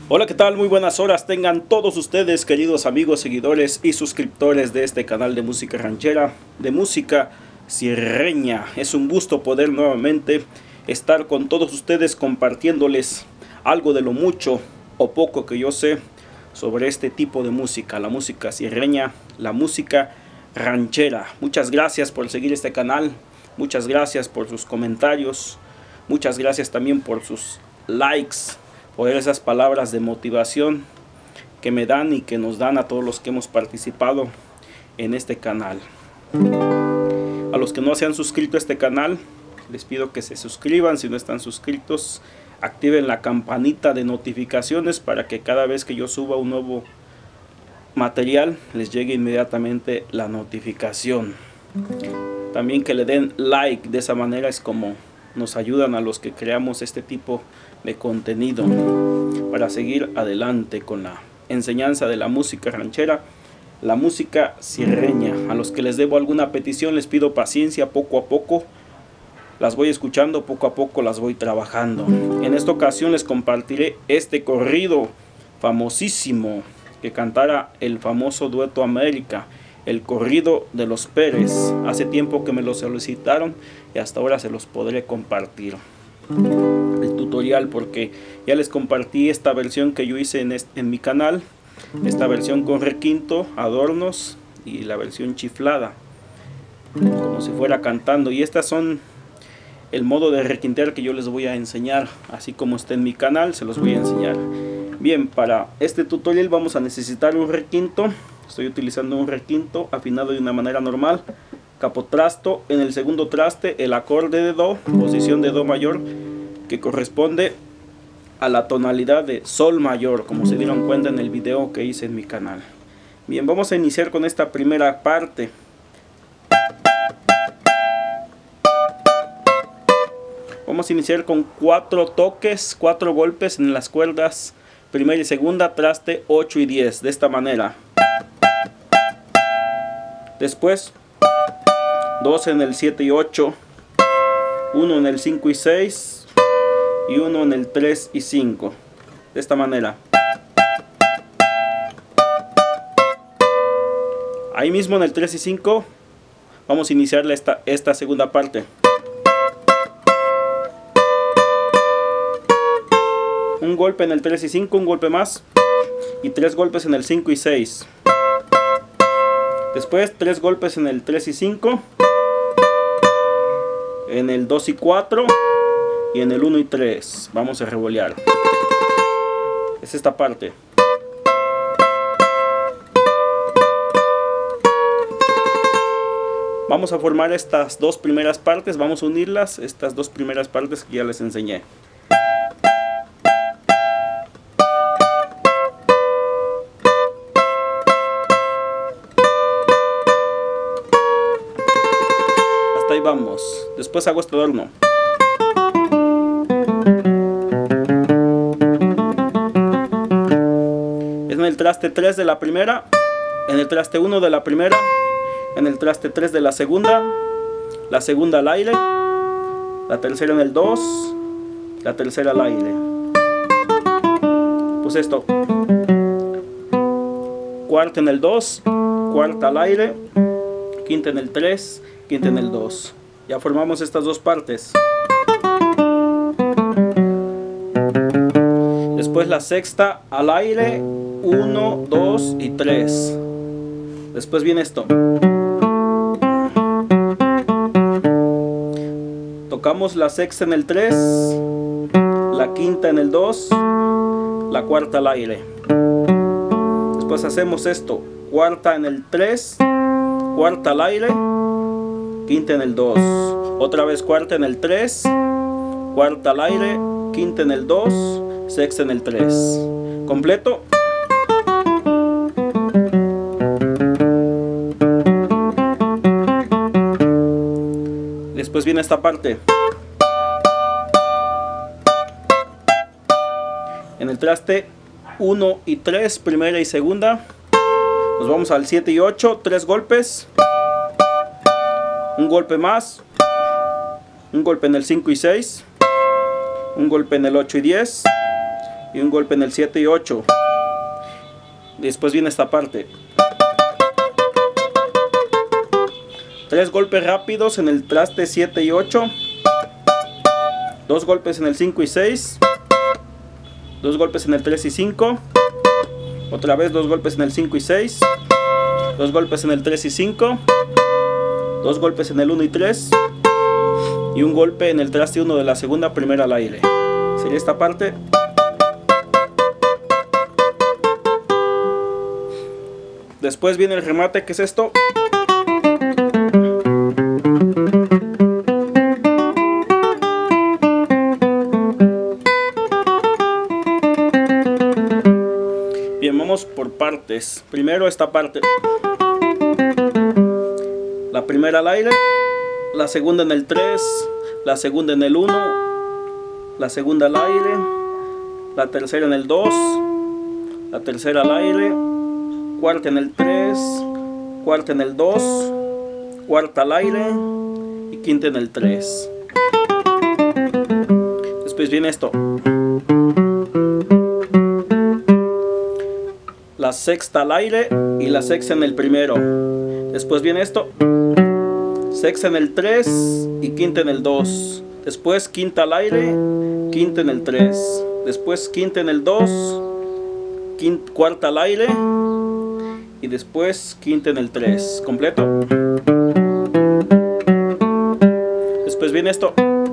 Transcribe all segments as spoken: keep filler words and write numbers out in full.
Hola, ¿qué tal? Muy buenas horas tengan todos ustedes, queridos amigos, seguidores y suscriptores de este canal de música ranchera, de música sierreña. Es un gusto poder nuevamente estar con todos ustedes compartiéndoles algo de lo mucho o poco que yo sé sobre este tipo de música, la música sierreña, la música ranchera. Muchas gracias por seguir este canal, muchas gracias por sus comentarios, muchas gracias también por sus likes, por esas palabras de motivación que me dan y que nos dan a todos los que hemos participado en este canal. A los que no se han suscrito a este canal, les pido que se suscriban. Si no están suscritos, activen la campanita de notificaciones para que cada vez que yo suba un nuevo material les llegue inmediatamente la notificación. También que le den like, de esa manera es como nos ayudan a los que creamos este tipo de contenido para seguir adelante con la enseñanza de la música ranchera, la música sierreña. A los que les debo alguna petición les pido paciencia, poco a poco las voy escuchando, poco a poco las voy trabajando. En esta ocasión les compartiré este corrido famosísimo que cantara el famoso Dueto América, el corrido de los Pérez. Hace tiempo que me lo solicitaron y hasta ahora se los podré compartir el tutorial, porque ya les compartí esta versión que yo hice en, este, en mi canal, esta versión con requinto, adornos y la versión chiflada, como si fuera cantando. Y estas son el modo de requintear que yo les voy a enseñar, así como está en mi canal, se los voy a enseñar. Bien, para este tutorial vamos a necesitar un requinto. Estoy utilizando un requinto afinado de una manera normal, capotrasto. En el segundo traste el acorde de do, posición de do mayor, que corresponde a la tonalidad de sol mayor, como se dieron cuenta en el video que hice en mi canal. Bien, vamos a iniciar con esta primera parte. Vamos a iniciar con cuatro toques, cuatro golpes en las cuerdas primera y segunda, traste ocho y diez, de esta manera. Después dos en el siete y ocho, uno en el cinco y seis y uno en el tres y cinco, de esta manera. Ahí mismo en el tres y cinco vamos a iniciar esta, esta segunda parte. Un golpe en el tres y cinco, un golpe más y tres golpes en el cinco y seis. Después tres golpes en el tres y cinco, en el dos y cuatro y en el uno y tres. Vamos a revolear. Es esta parte. Vamos a formar estas dos primeras partes, vamos a unirlas, estas dos primeras partes que ya les enseñé. Ahí vamos. Después hago este adorno. Es en el traste tres de la primera, en el traste uno de la primera, en el traste tres de la segunda, la segunda al aire, la tercera en el dos, la tercera al aire. Pues esto. Cuarta en el dos, cuarta al aire, quinta en el tres, quinta en el dos. Ya formamos estas dos partes. Después la sexta al aire, uno, dos y tres. Después viene esto. Tocamos la sexta en el tres, la quinta en el dos, la cuarta al aire. Después hacemos esto. Cuarta en el tres, cuarta al aire, quinta en el dos, otra vez cuarta en el tres, cuarta al aire, quinta en el dos, sexta en el tres. Completo. Después viene esta parte. En el traste uno y tres, primera y segunda, nos vamos al siete y ocho, tres golpes. Un golpe más, un golpe en el cinco y seis, un golpe en el ocho y diez y un golpe en el siete y ocho. Después viene esta parte. Tres golpes rápidos en el traste siete y ocho. Dos golpes en el cinco y seis. Dos golpes en el tres y cinco. Otra vez dos golpes en el cinco y seis. Dos golpes en el tres y cinco. Dos golpes en el uno y tres. Y un golpe en el traste uno de la segunda primera al aire. Sería esta parte. Después viene el remate, que es esto. Bien, vamos por partes. Primero esta parte. La primera al aire, la segunda en el tres, la segunda en el uno, la segunda al aire, la tercera en el dos, la tercera al aire, cuarta en el tres, cuarta en el dos, cuarta al aire y quinta en el tres. Después viene esto. La sexta al aire y la sexta en el primero. Después viene esto. Sexta en el tres y quinta en el dos. Después quinta al aire, quinta en el tres. Después quinta en el dos, quinta, cuarta al aire y después quinta en el tres. Completo. Después viene esto.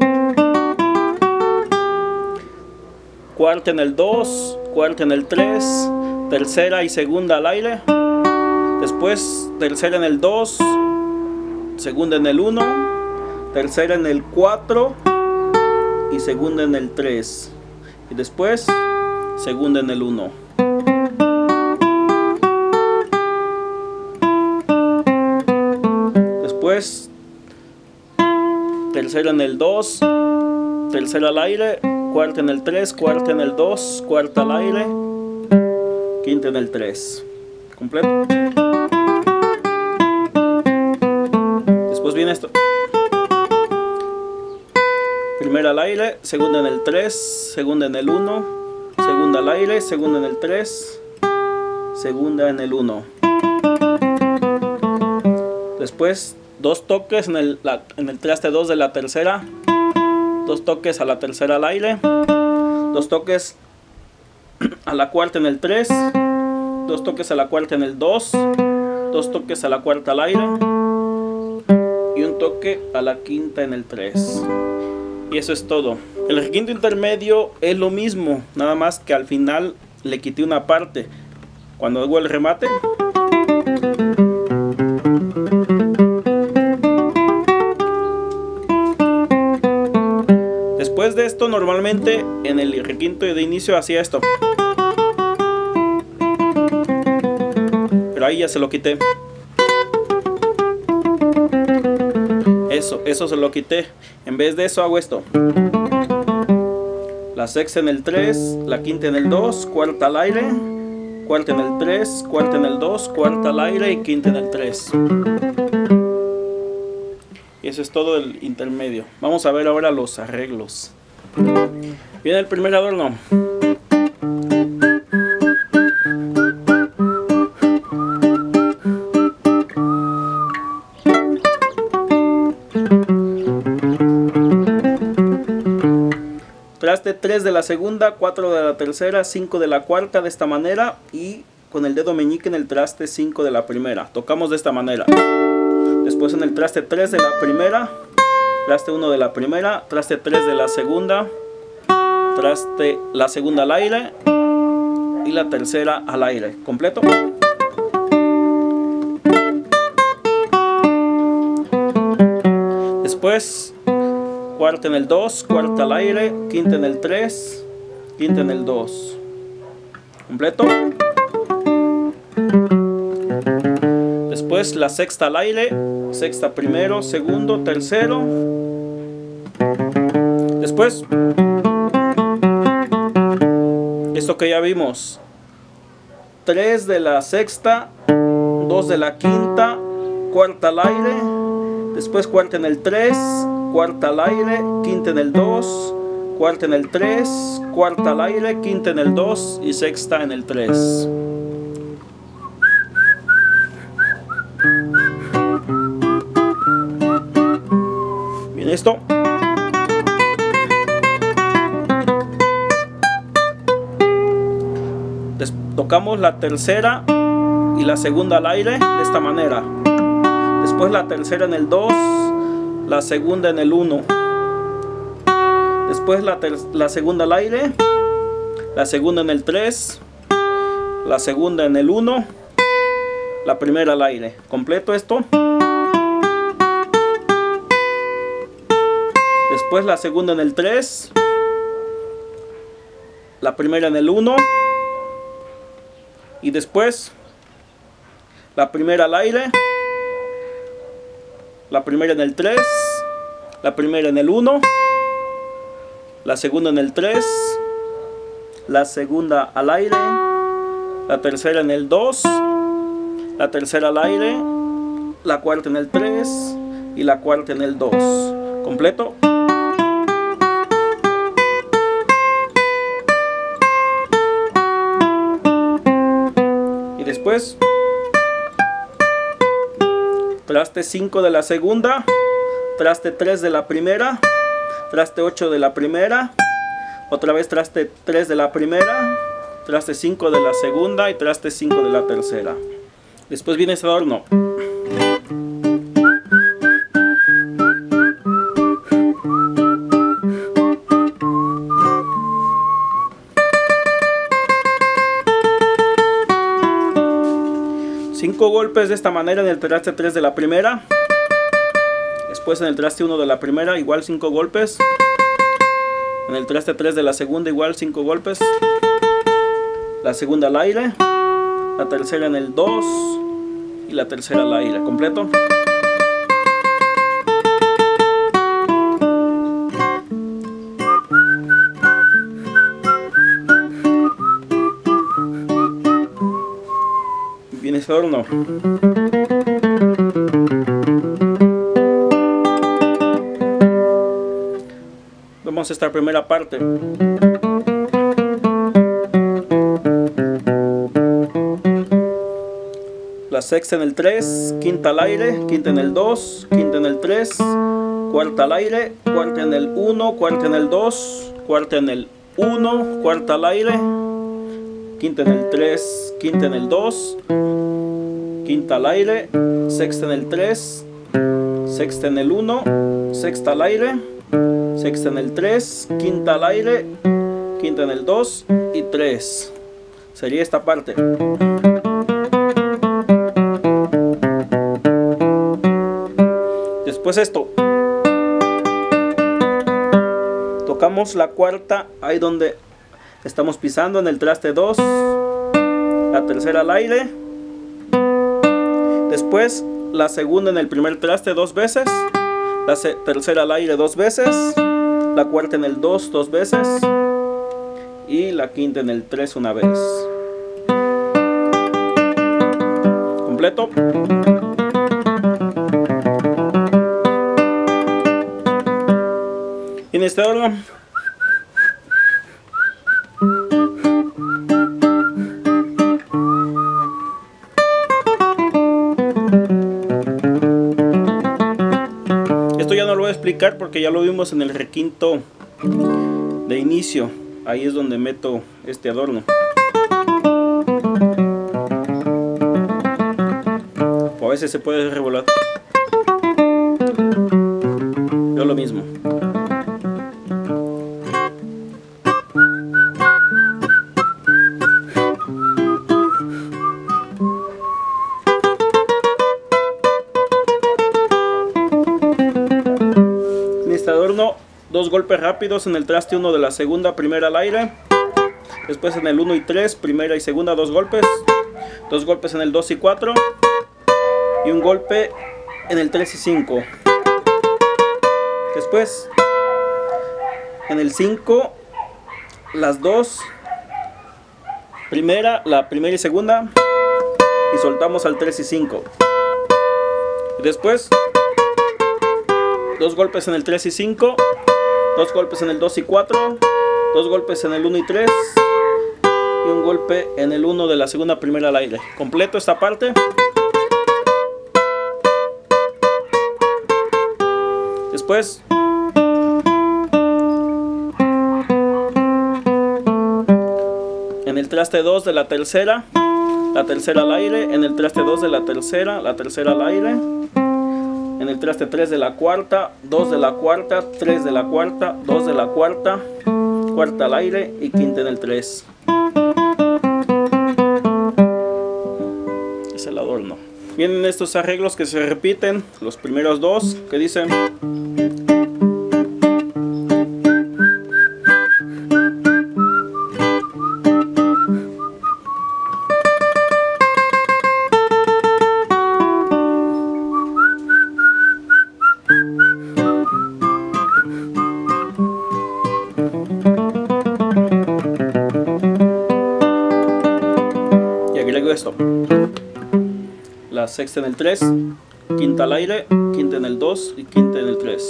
Cuarta en el dos, cuarta en el tres, tercera y segunda al aire. Después tercera en el dos, segunda en el uno, tercera en el cuatro y segunda en el tres. Y después segunda en el uno. Después tercera en el dos, tercera al aire, cuarta en el tres, cuarta en el dos, cuarta al aire, quinta en el tres. Completo. Después viene esto. Primera al aire, segunda en el tres, segunda en el uno, segunda al aire, segunda en el tres, segunda en el uno. Después dos toques en el, la, en el traste dos de la tercera, dos toques a la tercera al aire, dos toques a la cuarta en el tres, dos toques a la cuarta en el dos, dos toques a la cuarta al aire y un toque a la quinta en el tres. Y eso es todo. El requinto intermedio es lo mismo, nada más que al final le quité una parte. Cuando hago el remate, después de esto, normalmente en el requinto de inicio hacía esto, pero ahí ya se lo quité. Eso, eso se lo quité. En vez de eso hago esto. La sexta en el tres, la quinta en el dos, cuarta al aire, cuarta en el tres, cuarta en el dos, cuarta al aire y quinta en el tres. Y eso es todo el intermedio. Vamos a ver ahora los arreglos. Viene el primer adorno. Traste tres de la segunda, cuatro de la tercera, cinco de la cuarta, de esta manera, y con el dedo meñique en el traste cinco de la primera. Tocamos de esta manera. Después en el traste tres de la primera, traste uno de la primera, traste tres de la segunda, traste la segunda al aire y la tercera al aire. Completo. Después cuarta en el dos, cuarta al aire, quinta en el tres, quinta en el dos. Completo. Después la sexta al aire, sexta primero, segundo, tercero. Después esto que ya vimos, tres de la sexta, dos de la quinta, cuarta al aire, después cuarta en el tres, cuarta al aire, quinta en el dos, cuarta en el tres, cuarta al aire, quinta en el dos y sexta en el tres. Bien, esto. Des- tocamos la tercera y la segunda al aire de esta manera. Después la tercera en el dos, la segunda en el uno. Después la, la segunda al aire, la segunda en el tres, la segunda en el uno, la primera al aire. Completo esto. Después la segunda en el tres, la primera en el uno y después la primera al aire, la primera en el tres, la primera en el uno, la segunda en el tres, la segunda al aire, la tercera en el dos, la tercera al aire, la cuarta en el tres y la cuarta en el dos. Completo. Y después traste cinco de la segunda, traste tres de la primera, traste ocho de la primera, otra vez traste tres de la primera, traste cinco de la segunda y traste cinco de la tercera. Después viene este adorno. Cinco golpes de esta manera en el traste tres de la primera. Después en el traste uno de la primera, igual cinco golpes. En el traste tres de la segunda, igual cinco golpes. La segunda al aire. La tercera en el dos. Y la tercera al aire. Completo. Viene este adorno. Vamos a esta primera parte. La sexta en el tres, quinta al aire, quinta en el dos, quinta en el tres, cuarta al aire, cuarta en el uno, cuarta en el dos, cuarta en el uno, cuarta al aire, quinta en el tres, quinta en el dos, quinta al aire, sexta en el tres, sexta en el uno, sexta al aire, sexta en el tres, quinta al aire, quinta en el dos y tres. Sería esta parte. Después esto. Tocamos la cuarta ahí donde estamos pisando en el traste dos, la tercera al aire, después la segunda en el primer traste dos veces, la tercera al aire dos veces, la cuarta en el dos dos veces y la quinta en el tres una vez. Completo. En este orden. Esto ya no lo voy a explicar porque ya lo vimos en el requinto de inicio. Ahí es donde meto este adorno. O a veces se puede revolar. Yo lo mismo. Dos golpes rápidos en el traste uno de la segunda, primera al aire. Después en el uno y tres, primera y segunda, dos golpes. Dos golpes en el dos y cuatro. Y un golpe en el tres y cinco. Después en el cinco, las dos. Primera, la primera y segunda. Y soltamos al tres y cinco. Y después dos golpes en el tres y cinco. dos golpes en el dos y cuatro, dos golpes en el uno y tres y un golpe en el uno de la segunda primera al aire. Completo esta parte. Después en el traste dos de la tercera, la tercera al aire, en el traste dos de la tercera, la tercera al aire, en el traste tres de la cuarta, dos de la cuarta, tres de la cuarta, dos de la cuarta, cuarta al aire y quinta en el tres. Es el adorno. Vienen estos arreglos que se repiten, los primeros dos que dicen: y agrego esto: la sexta en el tres, quinta al aire, quinta en el dos y quinta en el tres.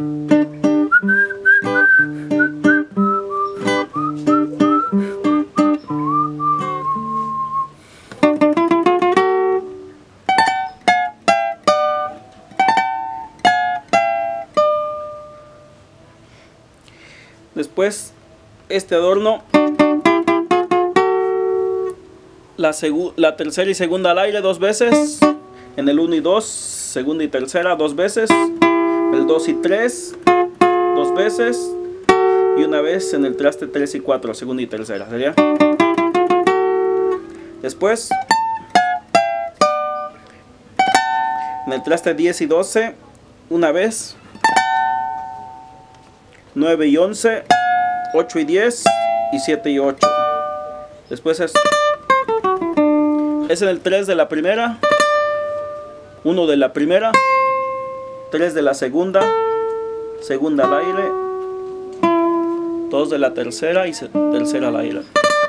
Después este adorno, la, la tercera y segunda al aire dos veces, en el uno y dos, segunda y tercera dos veces, el dos y tres dos veces y una vez en el traste tres y cuatro, segunda y tercera, ¿sería? Después en el traste diez y doce una vez, nueve y once, ocho y diez y siete y ocho. Después es, es en el tres de la primera, uno de la primera, tres de la segunda, segunda al aire, dos de la tercera y tercera al aire.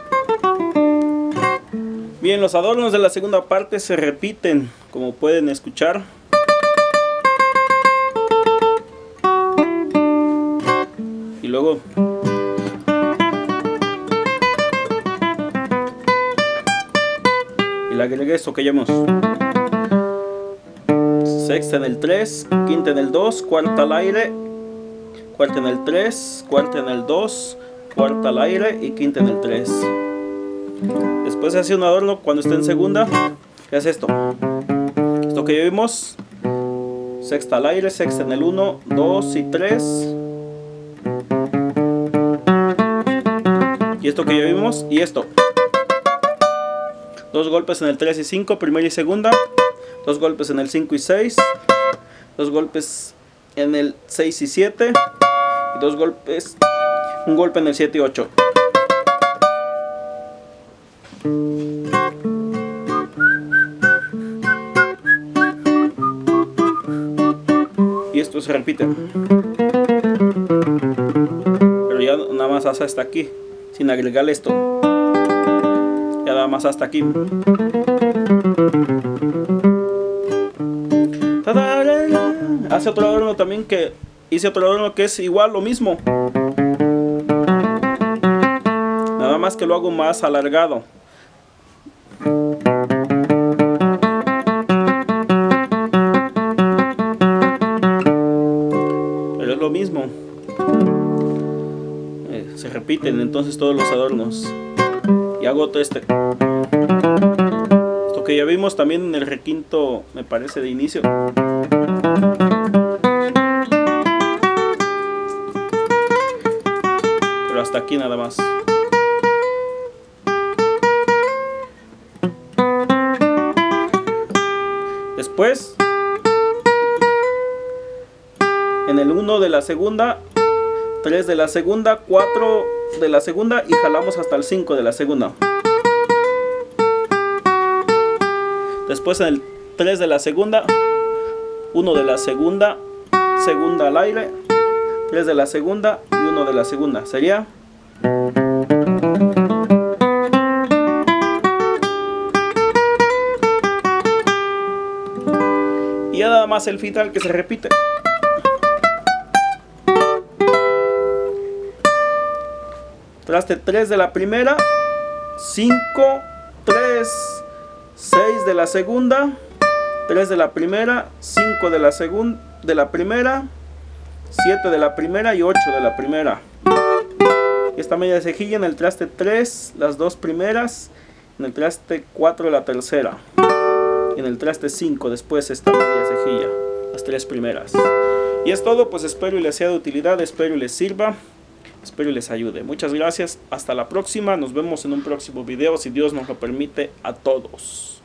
Bien, los adornos de la segunda parte se repiten, como pueden escuchar. Y luego y le agregué esto que llamamos sexta en el tres, quinta en el dos, cuarta al aire, cuarta en el tres, cuarta en el dos, cuarta al aire y quinta en el tres. Después se hace un adorno cuando esté en segunda, que es esto, esto que ya vimos: sexta al aire, sexta en el uno, dos y tres. Y esto que ya vimos, y esto, dos golpes en el tres y cinco, primera y segunda, dos golpes en el cinco y seis, dos golpes en el seis y siete, y dos golpes, un golpe en el siete y ocho. Y esto se repite, pero ya nada más hasta aquí, sin agregarle esto, ya nada más hasta aquí. Hace otro adorno también, que hice otro adorno que es igual lo mismo, nada más que lo hago más alargado. Pero es lo mismo, eh, se repiten entonces todos los adornos. Y hago otro este, esto que ya vimos también en el requinto, me parece, de inicio. Pero hasta aquí nada más. Después en el uno de la segunda, tres de la segunda, cuatro de la segunda y jalamos hasta el cinco de la segunda. Después en el tres de la segunda, uno de la segunda, segunda al aire, tres de la segunda y uno de la segunda. Sería y ya nada más el final que se repite. traste tres de la primera, cinco, tres, seis de la segunda, tres de la primera, cinco de la segunda, de la primera, siete de la primera y ocho de la primera. Esta media cejilla en el traste tres, las dos primeras, en el traste cuatro la tercera, en el traste cinco después esta media cejilla, las tres primeras. Y es todo, pues espero y les sea de utilidad, espero y les sirva, espero y les ayude. Muchas gracias, hasta la próxima, nos vemos en un próximo video si Dios nos lo permite a todos.